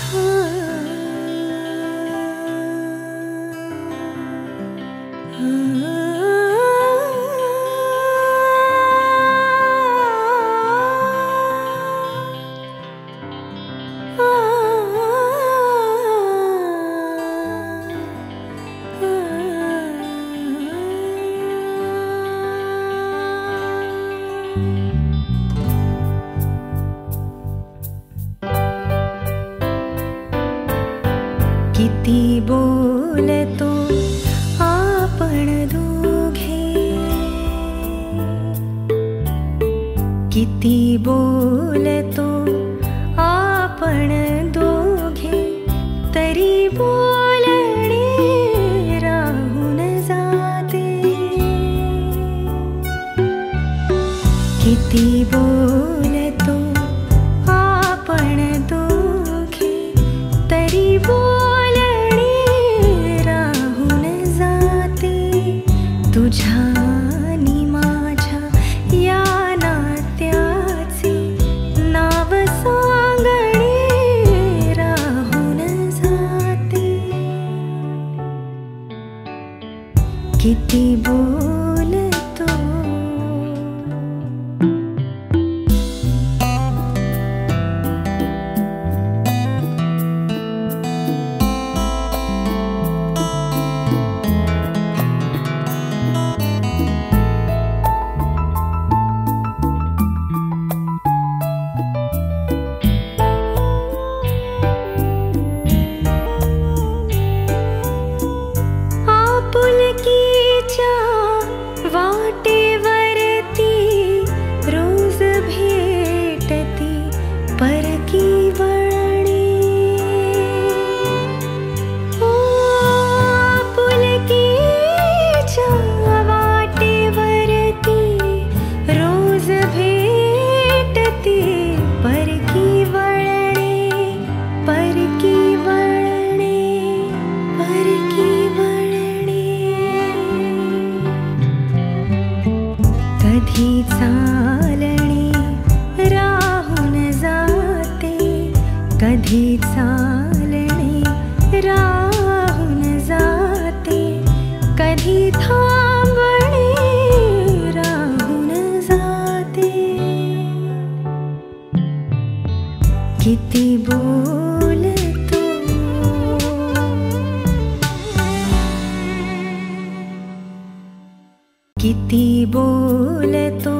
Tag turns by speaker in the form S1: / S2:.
S1: किती बोलतो आपण दोघे, किती बोलतो आपण दोघे, तरी बोलणे राहून जाते. किती बोलतो आपण दोघे, तरी तुझ्या आणि माझ्या या नात्याचे नाव सांगणे राहून जाते. किती बोलतो वाटेवरती रोज भेटती परकी वळणे. ओ पुलकीच्या वाटेवरती रोज भेटती परकी वळणे, परकी वळणे, परकी वळणे. कधी चालणे राहून जाते, कधी चालणे राहून जाते, कधी थांबणे राहून जाते. किती बोलतो किती बोलतो